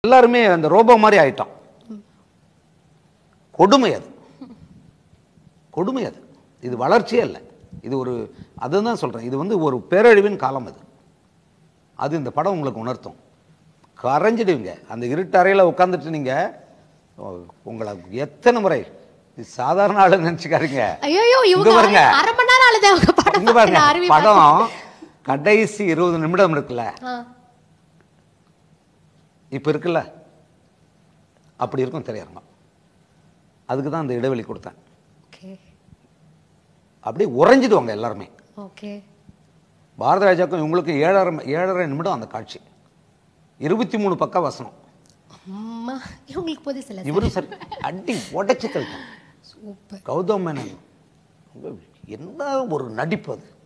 எல்லாருமே அந்த ரோபோ மாதிரி ஆயிட்டோம். கொடுமை அது, கொடுமை அது. இது வளர்ச்சியே இல்லை. இது ஒரு அதுதான் சொல்கிறேன், இது வந்து ஒரு பேரழிவின் காலம் அது. அது இந்த படம் உங்களுக்கு உணர்த்தும். கரைஞ்சிடுவீங்க அந்த இருட்டறையில் உட்காந்துட்டு. நீங்கள் உங்களை எத்தனை முறை சாதாரண ஆளு நினைச்சுக்காருங்க. பாருங்க படம் கடைசி 20 நிமிடம் இருக்குல்ல, இப்ப இருக்குல்ல, அப்படி இருக்கும் திரையரங்கம். அதுக்கு தான் அந்த இடைவெளி கொடுத்தேன். அப்படியே உறைஞ்சிடுவாங்க எல்லாருமே. பாரத ராஜாக்கும் இவங்களுக்கு 7.5 நிமிடம் அந்த காட்சி. 23 பக்கம் வசனம். இவரும் சரி அடி உடைச்சு கௌதம் மேனன் என்ன ஒரு நடிப்பு அது.